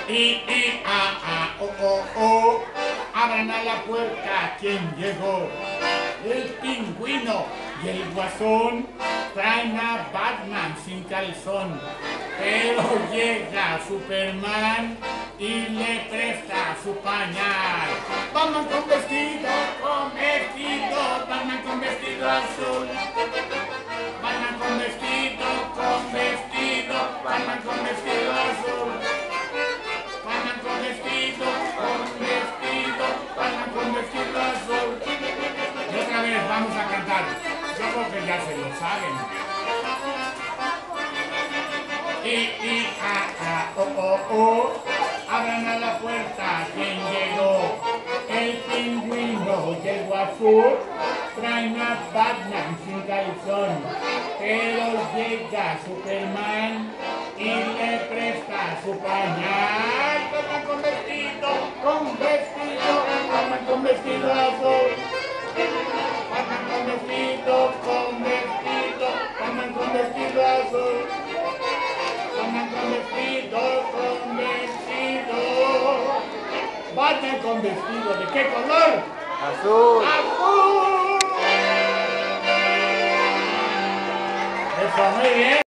Abran a la puerta, ¿quién llegó? El pingüino y el guasón traen a Batman sin calzón. Pero llega Superman y le presta su pañal. Batman con vestido, Batman con vestido azul. Batman con vestido, Batman con vestido azul. Batman con vestido, Batman con vestido azul. Y otra vez vamos a cantar. Yo creo que ya se lo saben. Abran a la puerta, ¿quién llegó? El pingüino y el guasón traen a Batman sin calzón. Pero llega Superman y le presta su pañal. Batman con vestido, Batman con vestido azul. Batman con vestido, Batman con vestido azul. Batman con vestido. Batman con vestido, ¿de qué color? Azul. ¡Azul! Eso, muy bien.